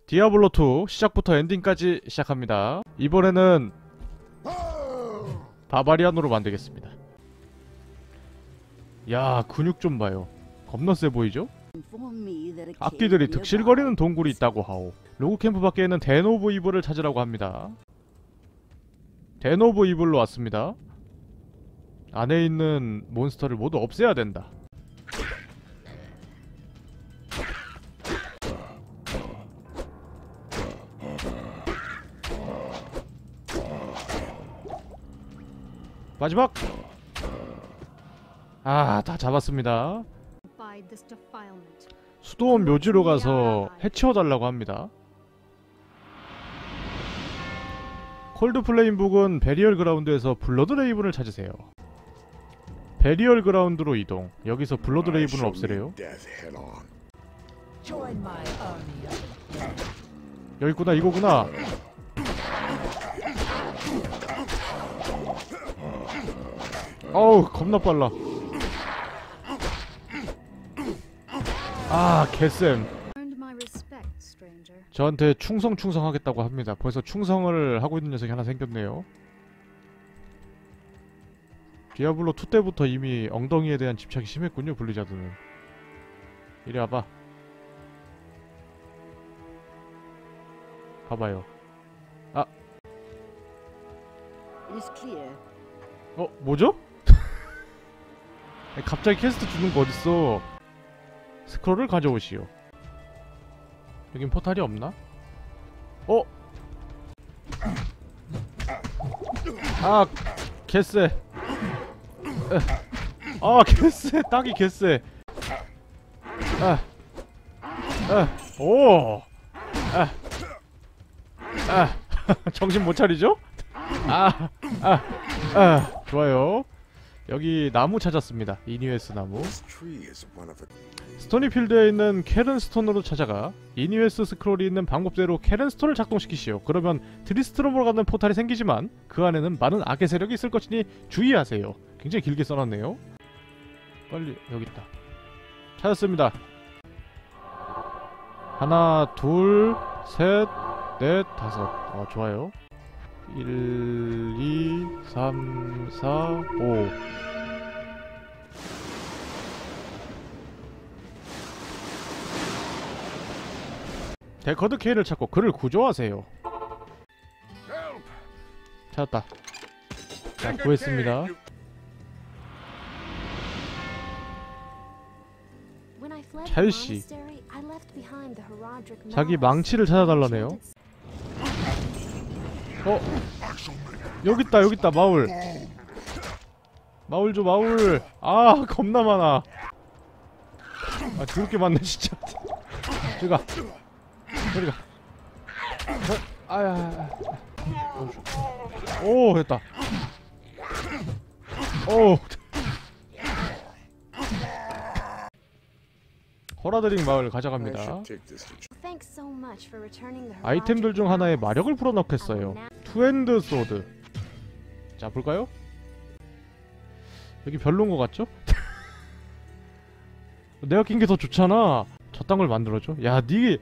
디아블로2 시작부터 엔딩까지 시작합니다. 이번에는 바바리안으로 만들겠습니다. 야, 근육 좀 봐요. 겁나 세 보이죠? 악기들이 득실거리는 동굴이 있다고 하오. 로그 캠프 밖에는 덴 오브 이블을 찾으라고 합니다. 덴 오브 이블로 왔습니다. 안에 있는 몬스터를 모두 없애야 된다. 마지막! 아, 다 잡았습니다. 수도원 묘지로 가서 해치워달라고 합니다. 콜드플레임 북은 베리얼 그라운드에서 블러드 레이븐을 찾으세요. 베리얼 그라운드로 이동. 여기서 블러드 레이븐을 없애래요. 여기구나, 이거구나. 어우, 겁나 빨라. 아, 개쌤. 저한테 충성 하겠다고 합니다. 벌써 충성을 하고 있는 녀석이 하나 생겼네요. 디아블로2 때부터 이미 엉덩이에 대한 집착이 심했군요, 블리자드는. 이리 와봐. 봐봐요. 아. 뭐죠? 갑자기 퀘스트 주는 거 어딨어? 스크롤을 가져오시오. 여긴 포탈이 없나? 아, 개쎄. 아, 개쎄. 딱이 개쎄. 오. 정신 못 차리죠? 좋아요. 여기 나무 찾았습니다. 이니웨스 나무. 스토니필드에 있는 캐른스톤으로 찾아가 이니웨스 스크롤이 있는 방법대로 캐른스톤을 작동시키시오. 그러면 드리스트롬으로 가는 포탈이 생기지만 그 안에는 많은 악의 세력이 있을 것이니 주의하세요. 굉장히 길게 써놨네요. 빨리 여기 있다. 찾았습니다. 하나, 둘, 셋, 넷, 다섯. 좋아요. 1, 2, 3, 4, 5. 데커드 K를 찾고 그를 구조하세요. 찾았다. 자, 구했습니다. 찰씨. 자기 망치를 찾아달라네요. 여깄다 마울. 마울 줘, 마울. 아, 겁나 많아. 아, 더럽게 많네 진짜. 저리가. 아야. 오, 됐다. 오. 호라드링 마을 가져갑니다. 아이템들 중 하나에 마력을 불어넣겠어요. 투핸드 소드. 자, 볼까요? 여기 별로인 것 같죠? 내가 낀 게 더 좋잖아. 저딴 걸 만들어줘? 야, 니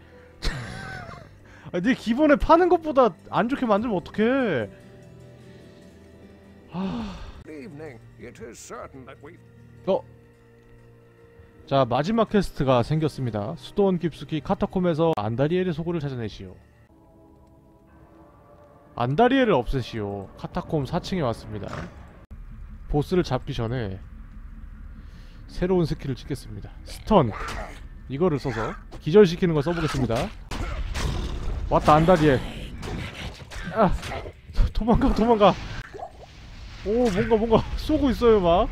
기본에 파는 것보다 안 좋게 만들면 어떡해? 자, 마지막 퀘스트가 생겼습니다. 수도원 깊숙이 카타콤에서 안다리엘의 소굴을 찾아내시오. 안다리엘을 없애시오. 카타콤 4층에 왔습니다. 보스를 잡기 전에 새로운 스킬을 찍겠습니다. 스턴. 이거를 써서 기절시키는 거 써보겠습니다. 왔다, 안다리엘. 아, 도망가. 오, 뭔가 쏘고 있어요. 막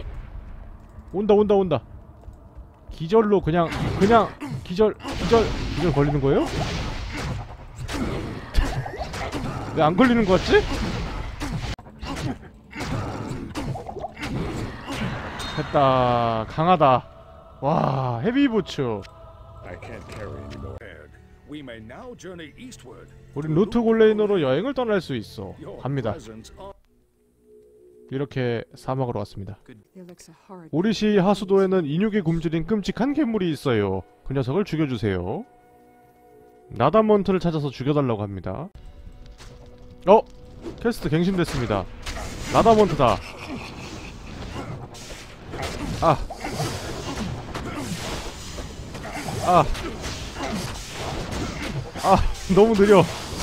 온다. 기절로 그냥 기절 걸리는 거예요? 왜 안 걸리는 거 같지? 됐다. 강하다. 와, 헤비부츠. 우린 루트 골레인으로 여행을 떠날 수 있어. 갑니다. 이렇게 사막으로 왔습니다. 오리시 하수도에는 인육이 굶주린 끔찍한 괴물이 있어요. 그 녀석을 죽여주세요. 나다먼트를 찾아서 죽여달라고 합니다. 퀘스트 갱신됐습니다. 나다먼트다. 너무 느려.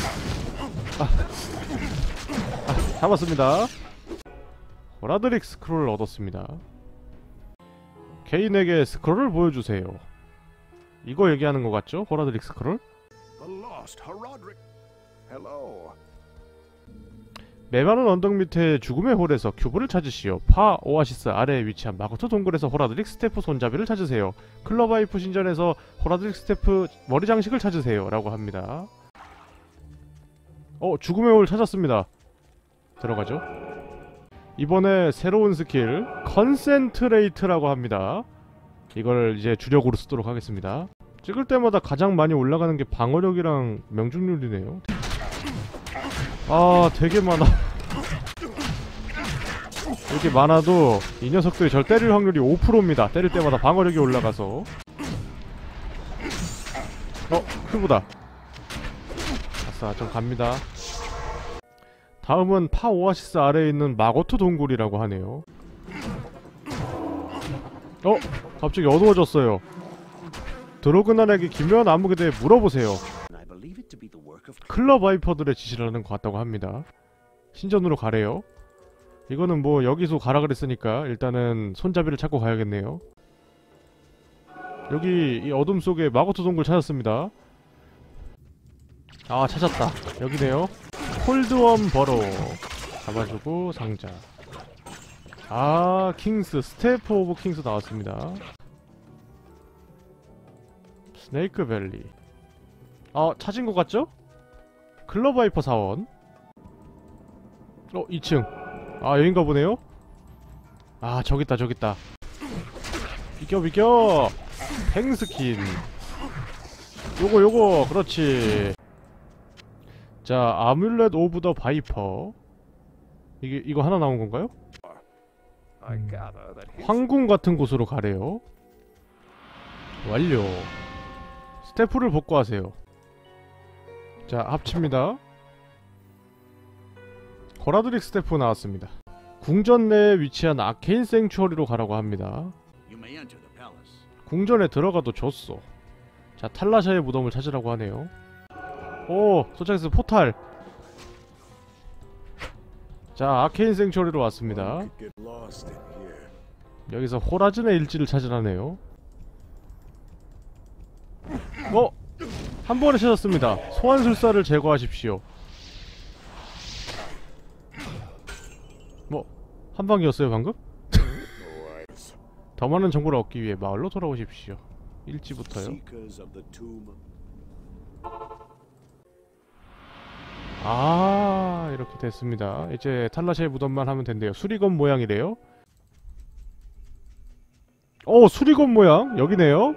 잡았습니다. 호라드릭 스크롤을 얻었습니다. 케인에게 스크롤을 보여주세요. 이거 얘기하는 것 같죠? 호라드릭 스크롤? 메마른 언덕 밑에 죽음의 홀에서 큐브를 찾으시오. 파 오아시스 아래에 위치한 마고토 동굴에서 호라드릭 스태프 손잡이를 찾으세요. 클러바이프 신전에서 호라드릭 스태프 머리 장식을 찾으세요. 라고 합니다. 죽음의 홀 찾았습니다. 들어가죠. 이번에 새로운 스킬 컨센트레이트라고 합니다. 이걸 이제 주력으로 쓰도록 하겠습니다. 찍을 때마다 가장 많이 올라가는 게 방어력이랑 명중률이네요. 되게 많아. 이렇게 많아도 이 녀석들이 절 때릴 확률이 5%입니다. 때릴 때마다 방어력이 올라가서. 크보다. 아싸, 좀 갑니다. 다음은 파 오아시스 아래에 있는 마고토 동굴이라고 하네요. 갑자기 어두워졌어요. 드로그난에게 기묘한 암흑에 대해 물어보세요. 클럽 와이퍼들의 지시라는 것 같다고 합니다. 신전으로 가래요. 이거는 뭐 여기서 가라 그랬으니까 일단은 손잡이를 찾고 가야겠네요. 여기 이 어둠 속에 마고토 동굴 찾았습니다. 찾았다. 여기네요. 콜드웜 버로 잡아주고 상자. 킹스 스태프 오브 킹스 나왔습니다. 스네이크 밸리. 찾은 것 같죠? 클러바이퍼 사원. 2층. 여긴가 보네요? 저기있다 저기있다. 비켜 팽스킨. 요거 그렇지. 자, 아뮬렛 오브 더 바이퍼. 이거 하나 나온 건가요? 황궁 같은 곳으로 가래요. 완료. 스태프를 복구하세요. 자, 합칩니다. 호라드릭 스태프 나왔습니다. 궁전 내에 위치한 아케인 생추어리로 가라고 합니다. 궁전에 들어가도 좋소. 자, 탈라샤의 무덤을 찾으라고 하네요. 도착해서 포탈. 자, 아케인 생추어리로 왔습니다. 여기서 호라즌의 일지를 찾으라네요. 한 번에 찾았습니다. 소환술사를 제거하십시오. 한 방이었어요 방금? 더 많은 정보를 얻기 위해 마을로 돌아오십시오. 일지부터요. 이렇게 됐습니다. 이제 탈라샤의 무덤만 하면 된대요. 수리검 모양이래요. 수리검 모양 여기네요.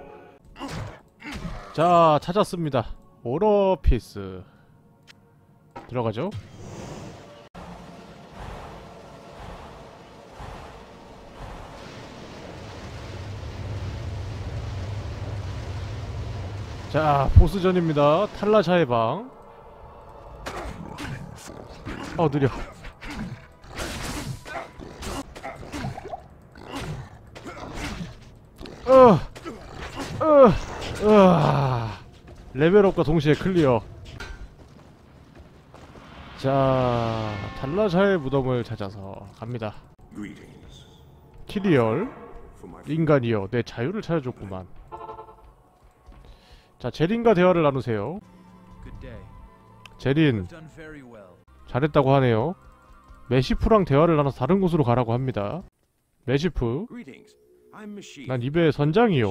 자, 찾았습니다. 오러피스. 들어가죠. 자, 보스전입니다. 탈라샤의 방. 느려. 레벨업과 동시에 클리어. 자, 탈라샤의 무덤을 찾아서 갑니다. 키리얼, 인간이여, 내 자유를 찾아줬구만. 자, 제린과 대화를 나누세요. 제린, 잘했다고 하네요. 메시프랑 대화를 나눠서 다른 곳으로 가라고 합니다. 메시프, 난 이베의 선장이요.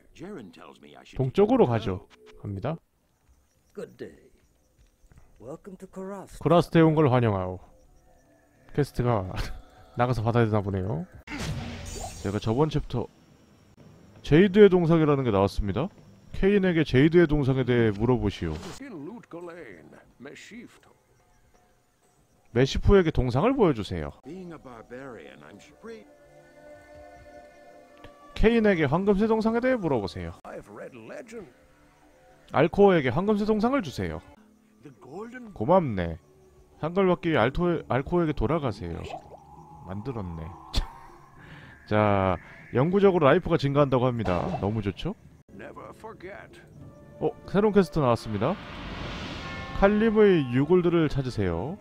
동쪽으로 가죠. 갑니다. 코라스테에 온 걸 환영하오. 퀘스트가 나가서 받아야 되나 보네요. 제가 저번 챕터 제이드의 동상이라는 게 나왔습니다. 케인에게 제이드의 동상에 대해 물어보시오. 메시프에게 동상을 보여주세요. 케인에게 황금새 동상에 대해 물어보세요. 알코어에게 황금새 동상을 주세요. 고맙네. 한걸받기 위해 알코어에게 돌아가세요. 만들었네. 자, 영구적으로 라이프가 증가한다고 합니다. 너무 좋죠? 새로운 퀘스트 나왔습니다. 칼림의 유골들을 찾으세요.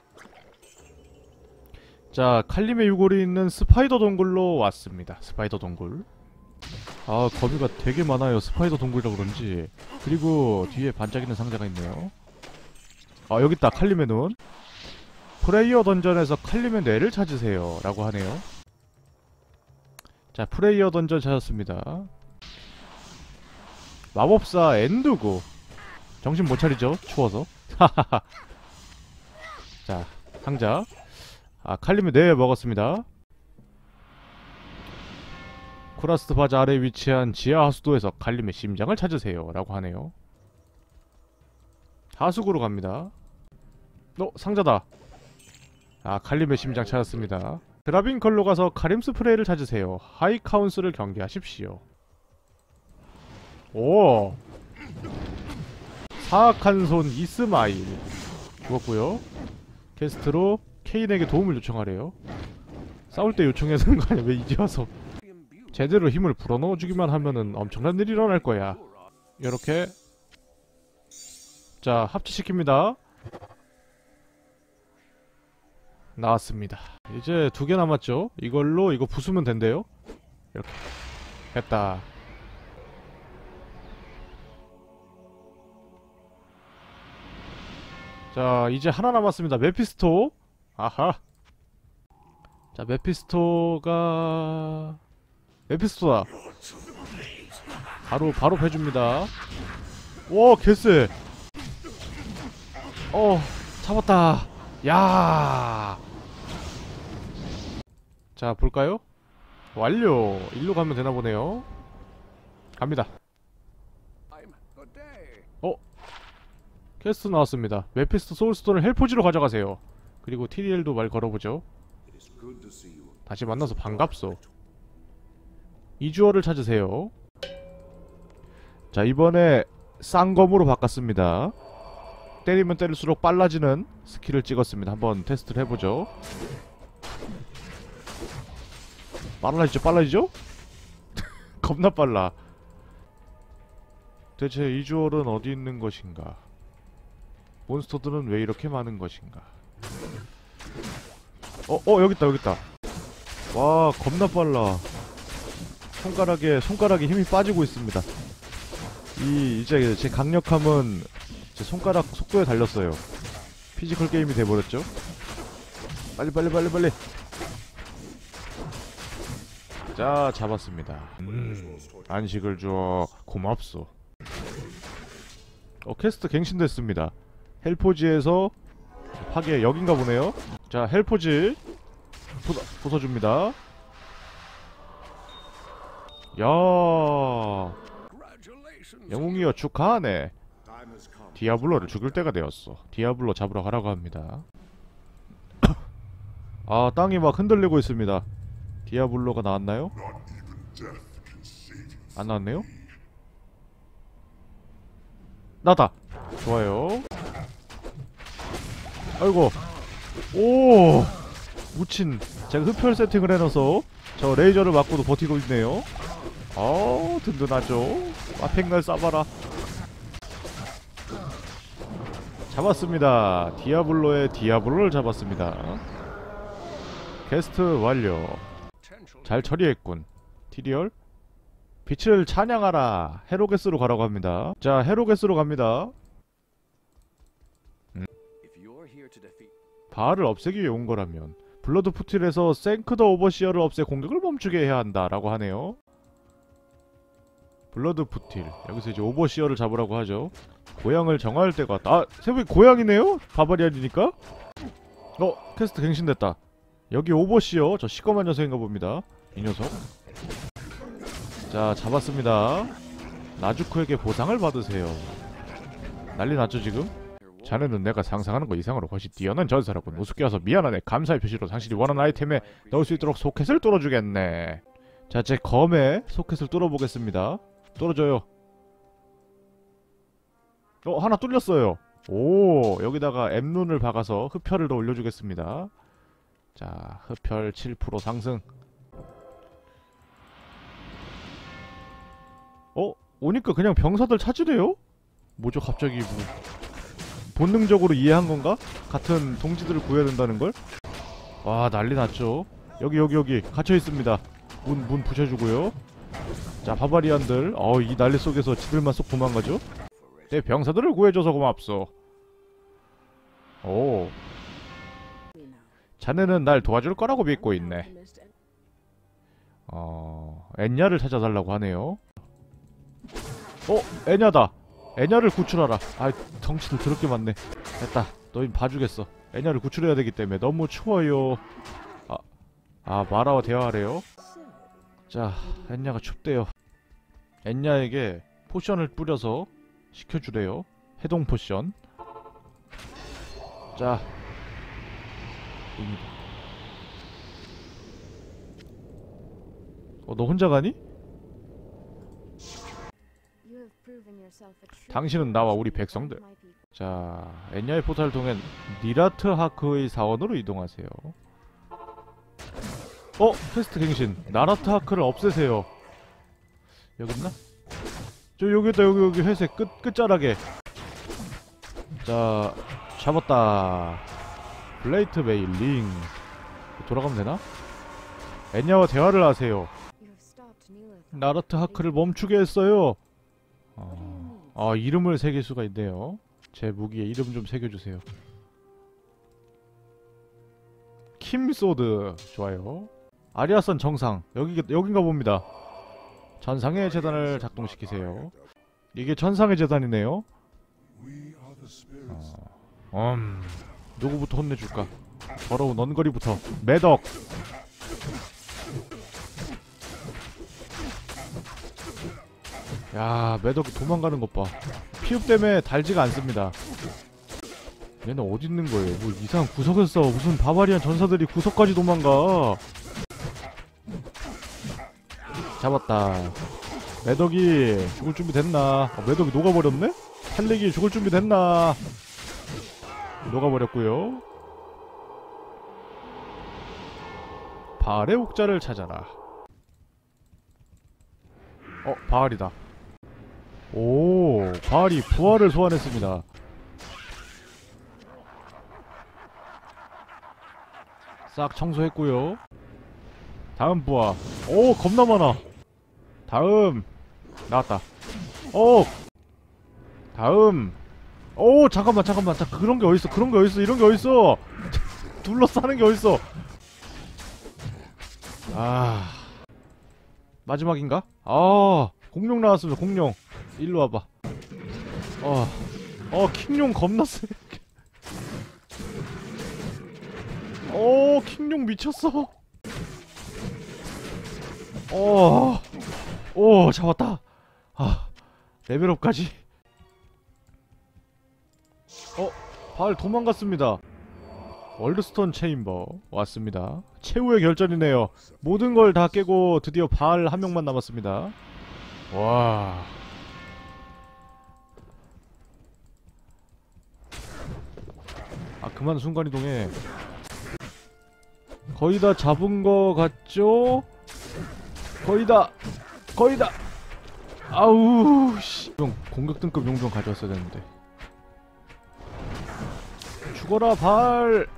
자, 칼림의 유골이 있는 스파이더 동굴로 왔습니다. 스파이더 동굴. 아, 거미가 되게 많아요. 스파이더 동굴이라 그런지. 그리고 뒤에 반짝이는 상자가 있네요. 아, 여깄다. 칼림의 눈. 프레이어 던전에서 칼림의 뇌를 찾으세요 라고 하네요. 자, 프레이어 던전 찾았습니다. 마법사 엔두고. 정신 못 차리죠? 추워서. 자, 상자. 아, 칼림의 뇌 먹었습니다. 쿠라스트 바자 아래에 위치한 지하 하수도에서 칼림의 심장을 찾으세요 라고 하네요. 하수구로 갑니다. 상자다. 아, 칼림의 심장 찾았습니다. 드라빈컬로 가서 카림 스프레이를 찾으세요. 하이 카운스를 경계하십시오. 오! 사악한 손 이스마일 죽었고요. 퀘스트로 케인에게 도움을 요청하래요. 싸울 때 요청해야 되는 거 아니야? 왜 이제 와서? 제대로 힘을 불어넣어주기만 하면은 엄청난 일이 일어날 거야. 요렇게. 자, 합체시킵니다. 나왔습니다. 이제 2개 남았죠? 이걸로 이거 부수면 된대요. 이렇게 됐다. 자, 이제 하나 남았습니다. 메피스토. 아하. 자, 메피스토다. 바로 패줍니다. 오, 개쎄. 잡았다. 야. 자, 볼까요? 완료. 일로 가면 되나 보네요. 갑니다. 퀘스트 나왔습니다. 메피스토 소울스톤을 헬포지로 가져가세요. 그리고 TDL도 말 걸어보죠. 다시 만나서 반갑소. 이주어를 찾으세요. 자, 이번에 쌍검으로 바꿨습니다. 때리면 때릴수록 빨라지는 스킬을 찍었습니다. 한번 테스트를 해보죠. 빨라지죠? 겁나 빨라. 대체 이주얼은 어디 있는 것인가? 몬스터들은 왜 이렇게 많은 것인가? 여깄다. 와, 겁나 빨라. 손가락에 힘이 빠지고 있습니다. 이제 제 강력함은 제 손가락 속도에 달렸어요. 피지컬 게임이 돼버렸죠? 빨리. 자, 잡았습니다. 안식을 줘. 고맙소. 퀘스트 갱신됐습니다. 헬포지에서 파괴 여긴가 보네요. 자, 헬포지 부숴줍니다. 야, 영웅이여 축하하네. 디아블로를 죽일 때가 되었어. 디아블로 잡으러 가라고 합니다. 아, 땅이 막 흔들리고 있습니다. 디아블로가 나왔나요? 안 나왔네요? 나다! 좋아요. 아이고. 오! 무친. 제가 흡혈 세팅을 해놔서 저 레이저를 맞고도 버티고 있네요. 든든하죠? 아팽날 쏴봐라. 잡았습니다. 디아블로의 디아블로를 잡았습니다. 퀘스트 완료. 잘 처리했군. 티리얼? 빛을 찬양하라. 헤로게스로 가라고 합니다. 자, 헤로게스로 갑니다. 바알을 없애기 위해 온 거라면 블러드 푸틸에서 생크 더 오버시어를 없애 공격을 멈추게 해야 한다 라고 하네요. 블러드 푸틸, 여기서 이제 오버시어를 잡으라고 하죠. 고향을 정할 때가 왔다. 아, 세부이 고향이네요? 바바리안이니까? 퀘스트 갱신됐다. 여기 오버시어, 저 시꺼먼 녀석인가 봅니다. 이 녀석. 자, 잡았습니다. 나주코에게 보상을 받으세요. 난리 났죠 지금? 자네는 내가 상상하는 것 이상으로 훨씬 뛰어난 전사라고. 우습게 와서 미안하네. 감사의 표시로 당신이 원하는 아이템에 넣을 수 있도록 소켓을 뚫어주겠네. 자, 제 검에 소켓을 뚫어보겠습니다. 뚫어줘요. 하나 뚫렸어요. 오, 여기다가 M룬을 박아서 흡혈을 더 올려주겠습니다. 자, 흡혈 7% 상승. 오니까 그냥 병사들 찾으래요? 뭐죠, 갑자기 뭐 본능적으로 이해한 건가? 같은 동지들을 구해야 된다는 걸? 와, 난리 났죠. 여기 갇혀 있습니다. 문 부셔주고요. 자, 바바리안들. 이 난리 속에서 지들만 쏙 도망가죠? 내 병사들을 구해줘서 고맙소. 오, 자네는 날 도와줄 거라고 믿고 있네. 엔야를 찾아달라고 하네요. 에냐다. 에냐를 구출하라. 덩치도 더럽게 많네. 됐다. 너희 봐주겠어. 에냐를 구출해야 되기 때문에. 너무 추워요. 마라와 대화하래요. 자, 엔야가 춥대요. 엔야에게 포션을 뿌려서 시켜주래요. 해동 포션. 자, 너 혼자 가니? 당신은 나와 우리 백성들. 자, 엔야의 포탈을 통해 니라트 하크의 사원으로 이동하세요. 퀘스트 갱신. 나라트 하크를 없애세요. 여기 있나? 여기 있다. 여기 회색 끝자락에. 자, 잡았다. 블레이트 베이 링. 돌아가면 되나? 엔야와 대화를 하세요. 나라트 하크를 멈추게 했어요. 이름을 새길 수가 있네요. 제 무기에 이름 좀 새겨주세요. 킴소드. 좋아요. 아리아선 정상. 여긴가 봅니다. 전상의 재단을 작동시키세요. 이게 전상의 재단이네요. 누구부터 혼내줄까? 더러운 언거리부터. 매덕. 야, 매덕이 도망가는 것 봐. 피흡 때문에 달지가 않습니다. 얘는 어디 있는 거예요? 뭐 이상한 구석에서 무슨 바바리안 전사들이 구석까지 도망가. 잡았다. 매덕이 죽을 준비 됐나? 매덕이 녹아버렸네? 탈렉이 죽을 준비 됐나? 녹아버렸고요. 바알의 옥자를 찾아라. 바알이다. 오, 바알이 부활을 소환했습니다. 싹 청소했고요. 다음 부하. 오, 겁나 많아. 다음. 나왔다. 다음. 잠깐만. 그런 게 어딨어. 이런 게 어딨어. 둘러싸는 게 어딨어. 마지막인가? 공룡 나왔습니다. 공룡. 일로 와봐. 킹룡 겁나 세. 킹룡 미쳤어. 잡았다. 레벨업까지. 바알 도망갔습니다. 월드스톤 체인버 왔습니다. 최후의 결전이네요. 모든 걸 다 깨고 드디어 바알 한 명만 남았습니다. 와. 그만 순간이동해. 거의 다 잡은 거 같죠? 거의 다. 아우 씨. 공격 등급 용병 가져왔어야 되는데. 죽어라 바알.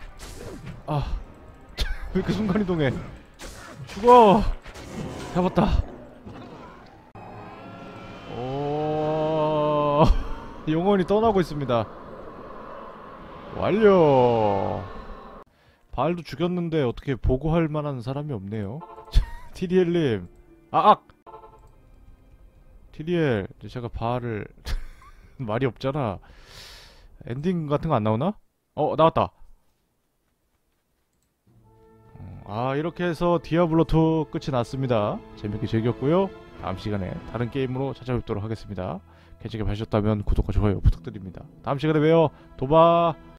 왜 이렇게 순간이동해. 죽어. 잡았다. 영혼이 떠나고 있습니다. 완료. 바알도 죽였는데 어떻게 보고할 만한 사람이 없네요. TDL님. TDL, 제가 바알을 말이 없잖아. 엔딩 같은 거 안 나오나? 나왔다. 이렇게 해서 디아블로2 끝이 났습니다. 재밌게 즐겼고요. 다음 시간에 다른 게임으로 찾아뵙도록 하겠습니다. 재밌게 봐주셨다면 구독과 좋아요 부탁드립니다. 다음 시간에 봬요. 도바.